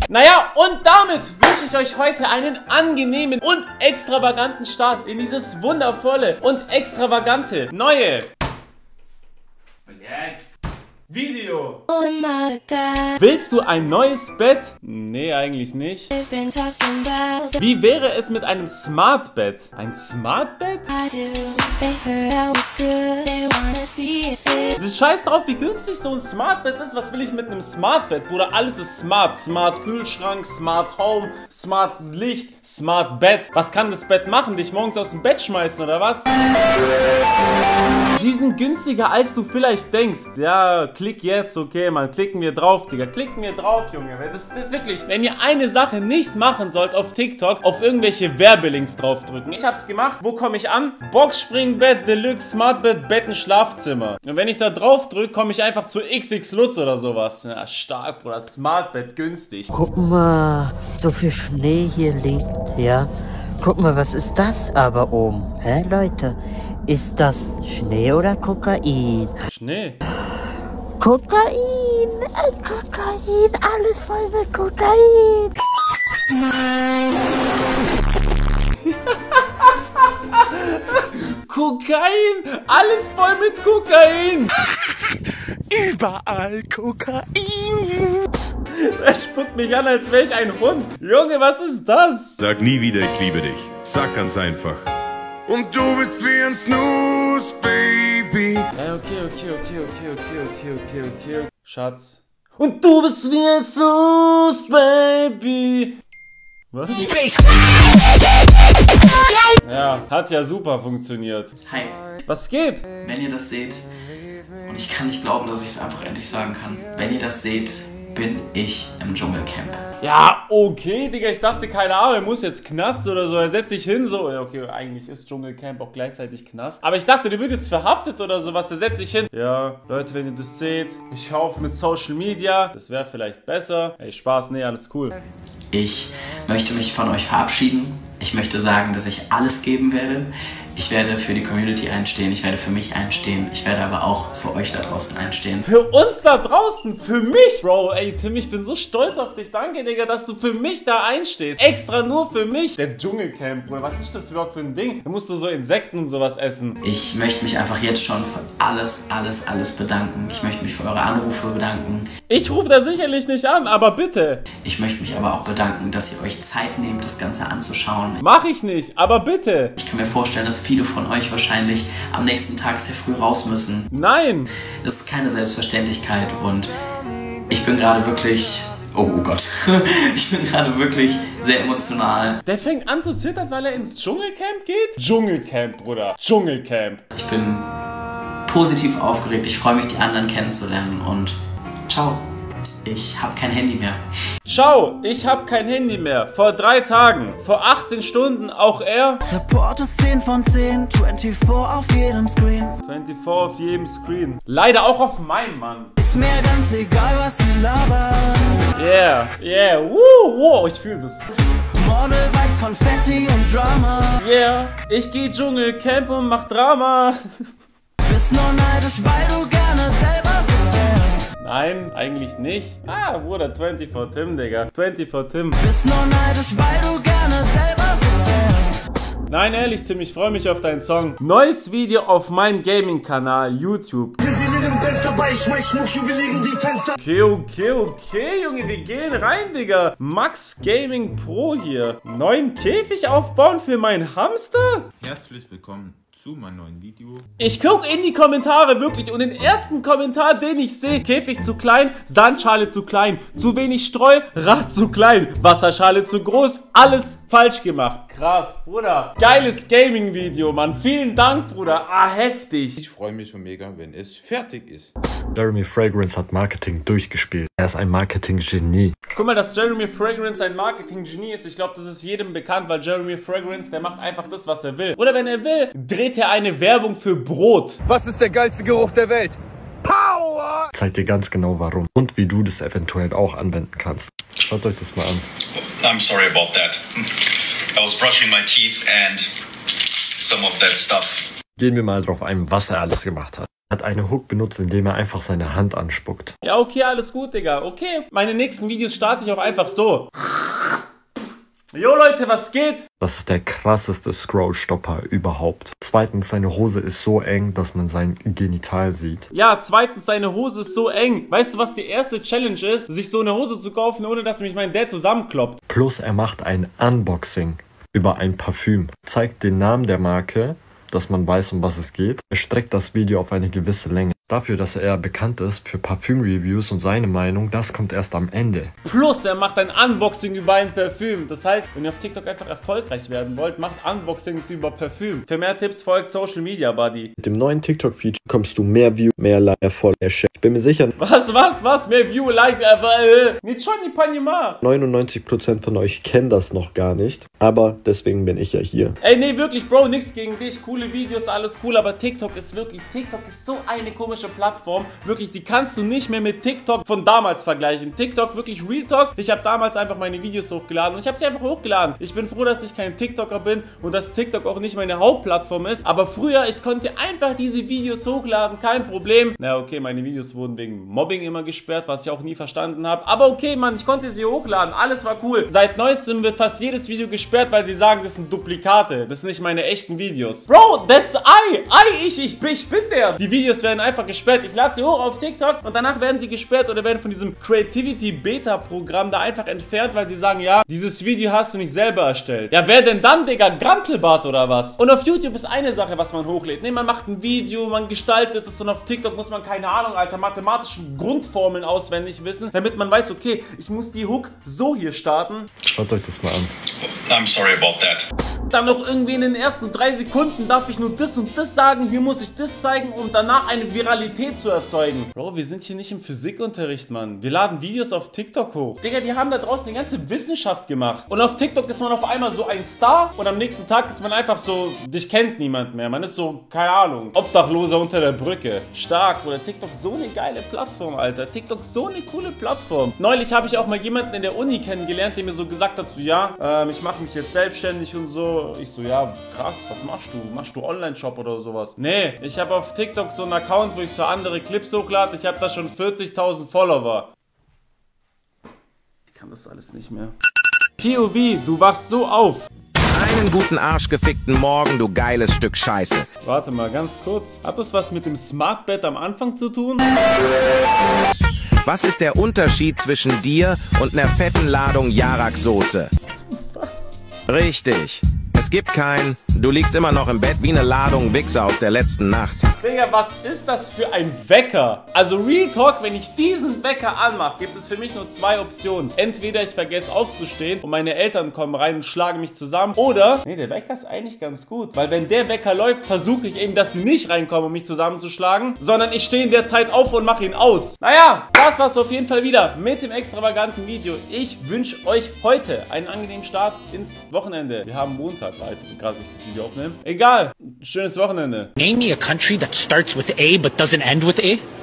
Naja, und damit wünsche ich euch heute einen angenehmen und extravaganten Start in dieses wundervolle und extravagante neue Video. Oh my God. Willst du ein neues Bett? Nee, eigentlich nicht. Wie wäre es mit einem Smart Bed? Ein Smart Bed? Das scheiß drauf, wie günstig so ein Smart Bed ist. Was will ich mit einem Smart Bed, Bruder? Alles ist smart. Smart Kühlschrank, Smart Home, Smart Licht, Smart Bett. Was kann das Bett machen? Dich morgens aus dem Bett schmeißen oder was? Sie sind günstiger, als du vielleicht denkst. Ja, klick jetzt, okay, man, klicken wir drauf, Digga. Klicken wir drauf, Junge. Das ist wirklich, wenn ihr eine Sache nicht machen sollt auf TikTok, auf irgendwelche Werbelinks draufdrücken. Ich hab's gemacht. Wo komme ich an? Boxspringbett, Deluxe, Smartbett, Betten, Schlafzimmer. Und wenn ich da drauf drücke, komme ich einfach zu XX Lutz oder sowas. Ja, stark, Bruder. Smartbett, günstig. Guck mal, so viel Schnee hier liegt, ja. Guck mal, was ist das aber oben? Hä, Leute? Ist das Schnee oder Kokain? Schnee. Kokain! Kokain! Alles voll mit Kokain! Kokain! Alles voll mit Kokain! Überall Kokain! Er spuckt mich an, als wäre ich ein Hund. Junge, was ist das? Sag nie wieder, ich liebe dich. Sag ganz einfach. Und du bist wie ein Snooze, Baby. Ja, okay. Schatz. Und du bist wie ein Snooze, Baby. Was? Ja, hat ja super funktioniert. Hi. Was geht? Wenn ihr das seht, und ich kann nicht glauben, dass ich es einfach endlich sagen kann, wenn ihr das seht, bin ich im Dschungelcamp. Ja, okay, Digga, ich dachte, keine Ahnung, er muss jetzt Knast oder so, er setzt sich hin, so, ja, okay, eigentlich ist Dschungelcamp auch gleichzeitig Knast, aber ich dachte, der wird jetzt verhaftet oder sowas, der setzt sich hin. Ja, Leute, wenn ihr das seht, ich hau auf mit Social Media, das wäre vielleicht besser. Ey, Spaß, nee, alles cool. Ich möchte mich von euch verabschieden. Ich möchte sagen, dass ich alles geben werde. Ich werde für die Community einstehen, ich werde für mich einstehen, ich werde aber auch für euch da draußen einstehen. Für uns da draußen, für mich, Bro, ey Tim, ich bin so stolz auf dich, danke Digga, dass du für mich da einstehst, extra nur für mich. Der Dschungelcamp, Bro, was ist das überhaupt für ein Ding? Da musst du so Insekten und sowas essen. Ich möchte mich einfach jetzt schon für alles bedanken. Ich möchte mich für eure Anrufe bedanken. Ich rufe da sicherlich nicht an, aber bitte. Ich möchte mich aber auch bedanken, dass ihr euch Zeit nehmt, das Ganze anzuschauen. Mach ich nicht, aber bitte. Ich kann mir vorstellen, dass viele von euch wahrscheinlich am nächsten Tag sehr früh raus müssen. Nein! Das ist keine Selbstverständlichkeit und ich bin gerade wirklich... Oh Gott. Ich bin gerade wirklich sehr emotional. Der fängt an zu zittern, weil er ins Dschungelcamp geht? Dschungelcamp, Bruder. Dschungelcamp. Ich bin positiv aufgeregt. Ich freue mich, die anderen kennenzulernen und ciao. Ich habe kein Handy mehr. Ciao, ich habe kein Handy mehr. Vor 3 Tagen, vor 18 Stunden, auch er. Support ist 10 von 10, 24 auf jedem Screen. 24 auf jedem Screen. Leider auch auf meinem, Mann. Ist mir ganz egal, was sie labern. Yeah, wow, ich fühle das. Model, Vibes, Konfetti und Drama. Yeah, ich geh Dschungelcamp und mach Drama. Bist nur neidisch, weil du gerne selber so wärst. Nein, eigentlich nicht. Ah, Bruder, 24 Tim, Digga. 24 Tim. Bist nur neidisch, weil du gerne selber so wärst. Nein, ehrlich, Tim, ich freue mich auf deinen Song. Neues Video auf meinem Gaming-Kanal, YouTube. Okay, Junge, wir gehen rein, Digga. Max Gaming Pro hier. Neuen Käfig aufbauen für meinen Hamster? Herzlich willkommen zu meinem neuen Video. Ich gucke in die Kommentare, wirklich. Und den ersten Kommentar, den ich sehe: Käfig zu klein, Sandschale zu klein, zu wenig Streu, Rad zu klein, Wasserschale zu groß, alles falsch gemacht. Krass, Bruder. Geiles Gaming-Video, Mann. Vielen Dank, Bruder. Ah, heftig. Ich freue mich schon mega, wenn es fertig ist. Jeremy Fragrance hat Marketing durchgespielt. Er ist ein Marketing-Genie. Guck mal, dass Jeremy Fragrance ein Marketing-Genie ist. Ich glaube, das ist jedem bekannt, weil Jeremy Fragrance, der macht einfach das, was er will. Oder wenn er will, dreht er eine Werbung für Brot. Was ist der geilste Geruch der Welt? Power! Zeigt dir ganz genau warum und wie du das eventuell auch anwenden kannst. Schaut euch das mal an. I'm sorry about that. I was brushing my teeth and some of that stuff. Gehen wir mal drauf ein, was er alles gemacht hat. Er hat eine Hook benutzt, indem er einfach seine Hand anspuckt. Ja, okay, alles gut, Digga. Okay, meine nächsten Videos starte ich auch einfach so. Jo Leute, was geht? Das ist der krasseste Scroll-Stopper überhaupt. Zweitens, seine Hose ist so eng, dass man sein Genital sieht. Ja, zweitens, seine Hose ist so eng. Weißt du, was die erste Challenge ist? Sich so eine Hose zu kaufen, ohne dass mich mein Dad zusammenkloppt. Plus, er macht ein Unboxing über ein Parfüm. Zeigt den Namen der Marke, dass man weiß, um was es geht. Er streckt das Video auf eine gewisse Länge. Dafür, dass er bekannt ist für Parfüm-Reviews und seine Meinung, das kommt erst am Ende. Plus, er macht ein Unboxing über ein Parfüm. Das heißt, wenn ihr auf TikTok einfach erfolgreich werden wollt, macht Unboxings über Parfüm. Für mehr Tipps folgt Social Media Buddy. Mit dem neuen TikTok-Feature bekommst du mehr View, mehr Like, Erfolg, mehr Share. Ich bin mir sicher, Was? Mehr View, Like, nicht schon die Panima. 99% von euch kennen das noch gar nicht. Aber deswegen bin ich ja hier. Ey, nee, wirklich, Bro, nix gegen dich. Coole Videos, alles cool, aber TikTok ist so eine komische Plattform. Wirklich, die kannst du nicht mehr mit TikTok von damals vergleichen. TikTok, wirklich Real Talk. Ich habe damals einfach meine Videos hochgeladen und ich habe sie einfach hochgeladen. Ich bin froh, dass ich kein TikToker bin und dass TikTok auch nicht meine Hauptplattform ist. Aber früher, ich konnte einfach diese Videos hochladen, kein Problem. Na okay, meine Videos wurden wegen Mobbing immer gesperrt, was ich auch nie verstanden habe. Aber okay, Mann, ich konnte sie hochladen. Alles war cool. Seit neuestem wird fast jedes Video gesperrt, weil sie sagen, das sind Duplikate. Das sind nicht meine echten Videos. Bro, that's ich bin der. Die Videos werden einfach gesperrt. Ich lade sie hoch auf TikTok und danach werden sie gesperrt oder werden von diesem Creativity Beta Programm da einfach entfernt, weil sie sagen, ja, dieses Video hast du nicht selber erstellt. Ja, wer denn dann, Digga? Grantelbart oder was? Und auf YouTube ist eine Sache, was man hochlädt. Ne, man macht ein Video, man gestaltet es und auf TikTok muss man, keine Ahnung, Alter, mathematische Grundformeln auswendig wissen, damit man weiß, okay, ich muss die Hook so hier starten. Schaut euch das mal an. I'm sorry about that. Dann noch irgendwie in den ersten 3 Sekunden darf ich nur das und das sagen, hier muss ich das zeigen, um danach eine Viralität zu erzeugen. Bro, wir sind hier nicht im Physikunterricht, Mann. Wir laden Videos auf TikTok hoch. Digga, die haben da draußen die ganze Wissenschaft gemacht. Und auf TikTok ist man auf einmal so ein Star und am nächsten Tag ist man einfach so, dich kennt niemand mehr. Man ist so, keine Ahnung, Obdachloser unter der Brücke. Stark. Oder TikTok, so eine geile Plattform, Alter. TikTok, so eine coole Plattform. Neulich habe ich auch mal jemanden in der Uni kennengelernt, der mir so gesagt hat, so, ja, ich mache mich jetzt selbstständig und so. Ich so, ja, krass, was machst du? Machst du Online-Shop oder sowas? Nee, ich habe auf TikTok so einen Account, wo ich so andere Clips hochlade. Ich habe da schon 40.000 Follower. Ich kann das alles nicht mehr. POV, du wachst so auf. Einen guten arschgefickten Morgen, du geiles Stück Scheiße. Warte mal, ganz kurz. Hat das was mit dem Smartbed am Anfang zu tun? Was ist der Unterschied zwischen dir und einer fetten Ladung Jarak-Soße? Was? Richtig. Es gibt keinen. Du liegst immer noch im Bett wie eine Ladung Wichser aus der letzten Nacht. Digga, was ist das für ein Wecker? Also Real Talk, wenn ich diesen Wecker anmache, gibt es für mich nur 2 Optionen. Entweder ich vergesse aufzustehen und meine Eltern kommen rein und schlagen mich zusammen. Oder, nee, der Wecker ist eigentlich ganz gut. Weil wenn der Wecker läuft, versuche ich eben, dass sie nicht reinkommen, um mich zusammenzuschlagen. Sondern ich stehe in der Zeit auf und mache ihn aus. Naja, das war's auf jeden Fall wieder mit dem extravaganten Video. Ich wünsche euch heute einen angenehmen Start ins Wochenende. Wir haben Montag, gerade, wenn ich das Video aufnehme. Egal, schönes Wochenende. Name me a country that starts with A but doesn't end with A.